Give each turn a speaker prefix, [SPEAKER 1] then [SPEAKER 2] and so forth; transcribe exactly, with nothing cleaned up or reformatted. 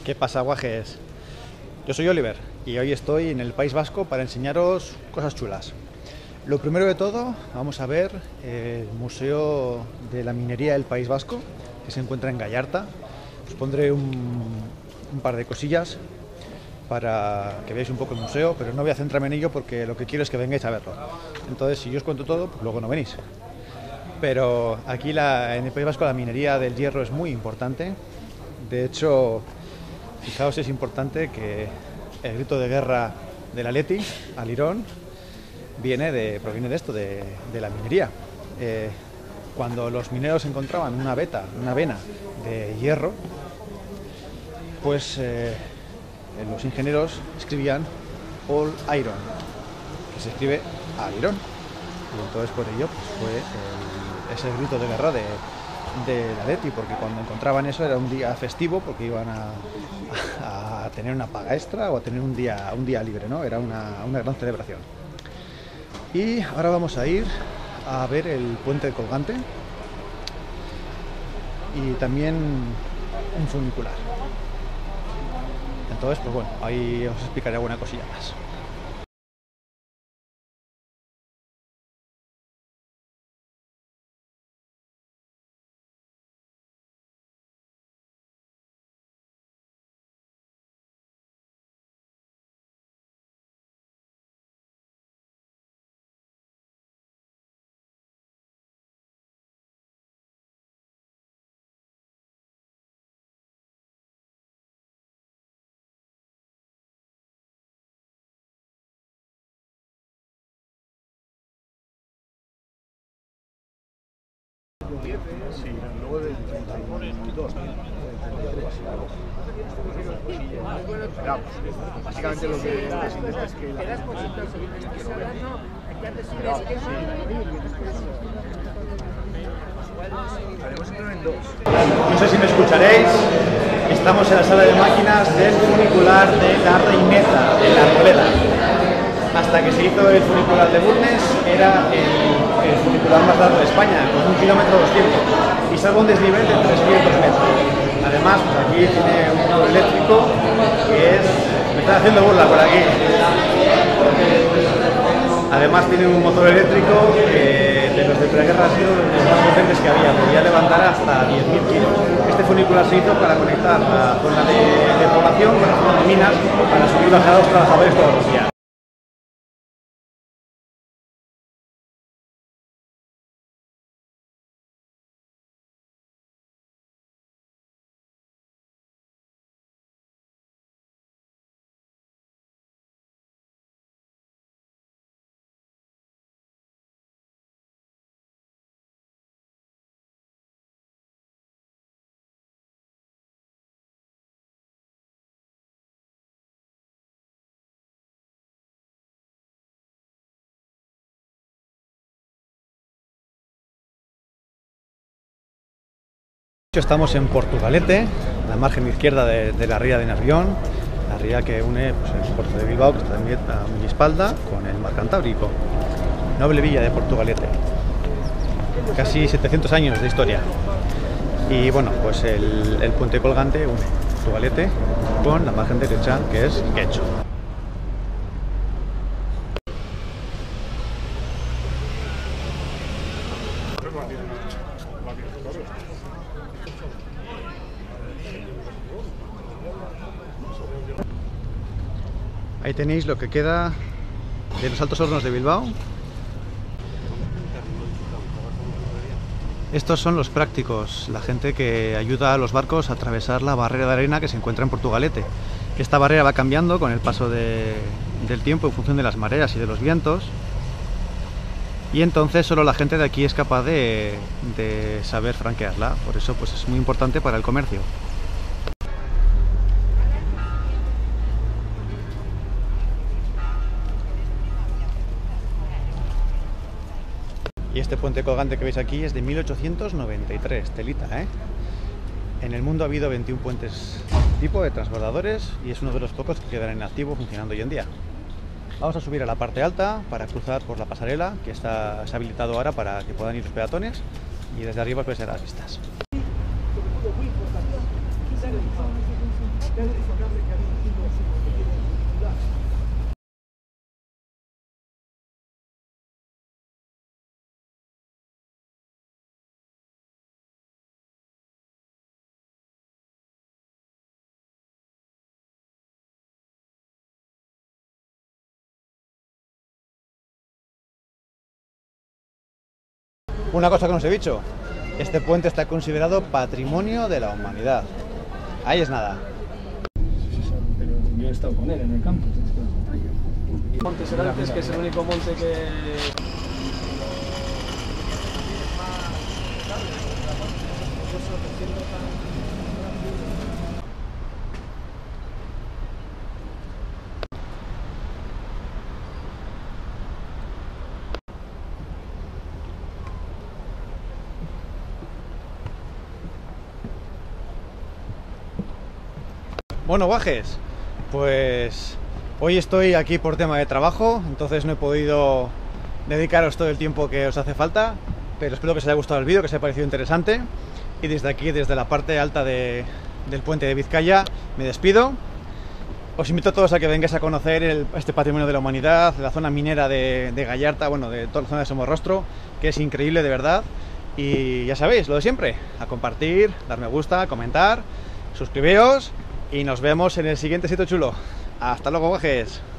[SPEAKER 1] ¿Qué pasa, guajes? Yo soy Oliver y hoy estoy en el País Vasco para enseñaros cosas chulas. Lo primero de todo, vamos a ver el Museo de la Minería del País Vasco, que se encuentra en Gallarta. Os pondré un, un par de cosillas para que veáis un poco el museo, pero no voy a centrarme en ello porque lo que quiero es que vengáis a verlo. Entonces, si yo os cuento todo, pues luego no venís. Pero aquí la, en el País Vasco la minería del hierro es muy importante. De hecho, fijaos, es importante que el grito de guerra del Athletic al Irón viene de, proviene de esto, de, de la minería. Eh, cuando los mineros encontraban una veta, una vena de hierro, pues eh, los ingenieros escribían All Iron, que se escribe al Irón. Y entonces por ello pues, fue el, ese grito de guerra de del Athletic, porque cuando encontraban eso era un día festivo, porque iban a, a tener una paga extra o a tener un día, un día libre, ¿no? Era una, una gran celebración. Y ahora vamos a ir a ver el puente colgante y también un funicular. Entonces, pues bueno, ahí os explicaré alguna cosilla más.
[SPEAKER 2] Sí, luego del treinta y dos, básicamente lo que decimos es que la haremos en dos.
[SPEAKER 1] No sé si me escucharéis, estamos en la sala de máquinas del funicular de la Reineta, de la Arboleda. Hasta que se hizo el funicular de Bulnes, era el, el funicular más largo de España, con un kilómetro doscientos, y salvo un desnivel de trescientos metros. Además, pues aquí tiene un motor eléctrico que es... me están haciendo burla por aquí. Además tiene un motor eléctrico que de los de preguerra ha sido de los más potentes que había, podía levantar hasta diez mil kilos. Este funicular se hizo para conectar la zona de, de población con la zona de minas para subir y bajar a los trabajadores todos los días. Estamos en Portugalete, en la margen izquierda de, de la ría de Nervión, la ría que une pues, el puerto de Bilbao, que está también a mi espalda, con el mar Cantábrico. Noble villa de Portugalete, casi setecientos años de historia. Y bueno, pues el, el puente colgante une Portugalete con la margen derecha, que es Guecho. Ahí tenéis lo que queda de los Altos Hornos de Bilbao. Estos son los prácticos, la gente que ayuda a los barcos a atravesar la barrera de arena que se encuentra en Portugalete. Esta barrera va cambiando con el paso de, del tiempo en función de las mareas y de los vientos. Y entonces solo la gente de aquí es capaz de, de saber franquearla. Por eso pues, es muy importante para el comercio. Y este puente colgante que veis aquí es de mil ochocientos noventa y tres, telita, ¿eh? En el mundo ha habido veintiún puentes tipo de transbordadores y es uno de los pocos que quedan en activo funcionando hoy en día. Vamos a subir a la parte alta para cruzar por la pasarela, que está se ha habilitado ahora para que puedan ir los peatones, y desde arriba os vais a ver las vistas. Una cosa que no os he dicho, este puente está considerado Patrimonio de la Humanidad. Ahí es nada.
[SPEAKER 3] Sí, sí, pero yo he estado con él en el campo. Monte Serantes, que es el único monte que...
[SPEAKER 1] Bueno, guajes, pues hoy estoy aquí por tema de trabajo, entonces no he podido dedicaros todo el tiempo que os hace falta, pero espero que os haya gustado el vídeo, que os haya parecido interesante. Y desde aquí, desde la parte alta de, del puente de Vizcaya, me despido. Os invito a todos a que vengáis a conocer el, este patrimonio de la humanidad, la zona minera de, de Gallarta, bueno, de toda la zona de Somorrostro, que es increíble de verdad. Y ya sabéis, lo de siempre, a compartir, dar me gusta, comentar, suscribiros y nos vemos en el siguiente sitio chulo. Hasta luego, guajes.